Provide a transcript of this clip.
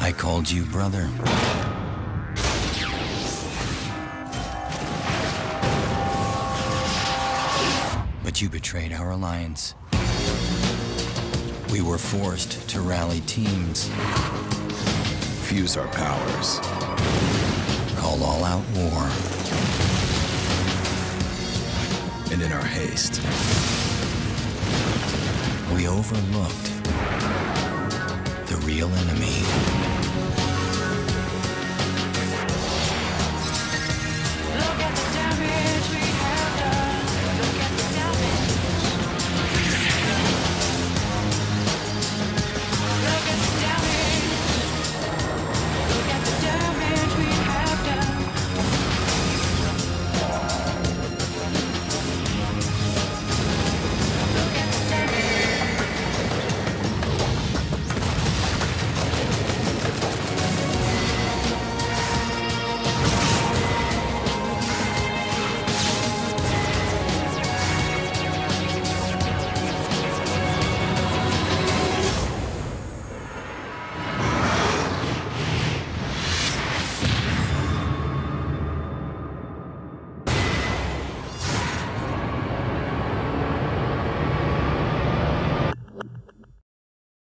I called you brother. But you betrayed our alliance. We were forced to rally teams. Fuse our powers. Call all-out war. And in our haste, we overlooked the real enemy.